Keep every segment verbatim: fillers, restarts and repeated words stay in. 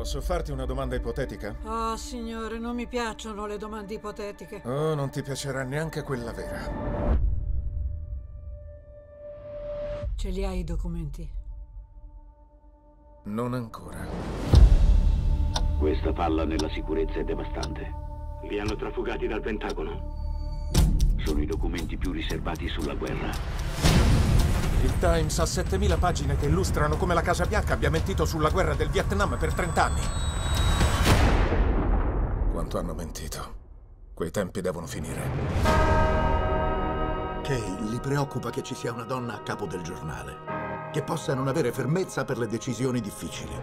Posso farti una domanda ipotetica? Oh, signore, non mi piacciono le domande ipotetiche. Oh, non ti piacerà neanche quella vera. Ce li hai i documenti? Non ancora. Questa falla nella sicurezza è devastante. Li hanno trafugati dal Pentagono. Sono i documenti più riservati sulla guerra. Il Times ha settemila pagine che illustrano come la Casa Bianca abbia mentito sulla guerra del Vietnam per trent'anni. Quanto hanno mentito. Quei tempi devono finire. Kay, li preoccupa che ci sia una donna a capo del giornale, che possa non avere fermezza per le decisioni difficili.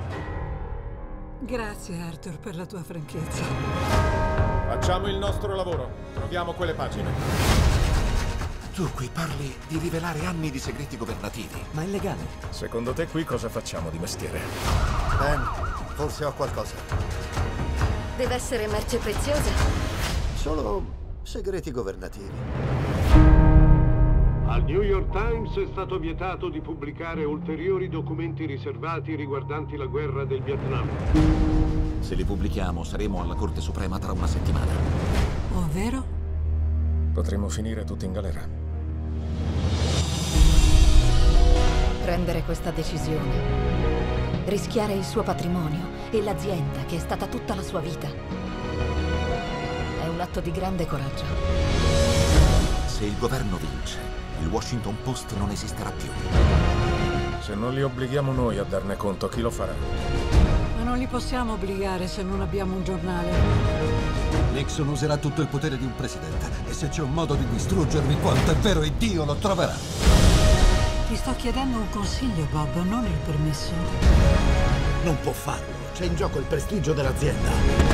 Grazie, Arthur, per la tua franchezza. Facciamo il nostro lavoro. Troviamo quelle pagine. Tu qui parli di rivelare anni di segreti governativi, ma è legale. Secondo te qui cosa facciamo di mestiere? Ben, forse ho qualcosa. Deve essere merce preziosa. Solo segreti governativi. Al New York Times è stato vietato di pubblicare ulteriori documenti riservati riguardanti la guerra del Vietnam. Se li pubblichiamo saremo alla Corte Suprema tra una settimana. Ovvero? Potremmo finire tutti in galera. Prendere questa decisione, rischiare il suo patrimonio e l'azienda che è stata tutta la sua vita, è un atto di grande coraggio. Se il governo vince, il Washington Post non esisterà più. Se non li obblighiamo noi a darne conto, chi lo farà? Ma non li possiamo obbligare se non abbiamo un giornale. Nixon userà tutto il potere di un presidente e se c'è un modo di distruggermi, quanto è vero Dio lo troverà. Ti sto chiedendo un consiglio, Bob, non il permesso. Non può farlo. C'è in gioco il prestigio dell'azienda.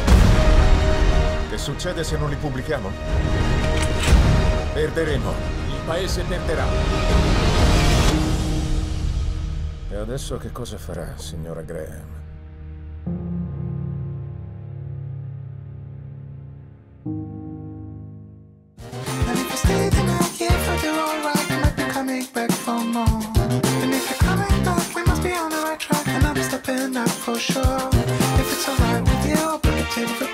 Che succede se non li pubblichiamo? Perderemo. Il paese perderà. E adesso che cosa farà, signora Graham? For sure, if it's alright with you, I'll put the table for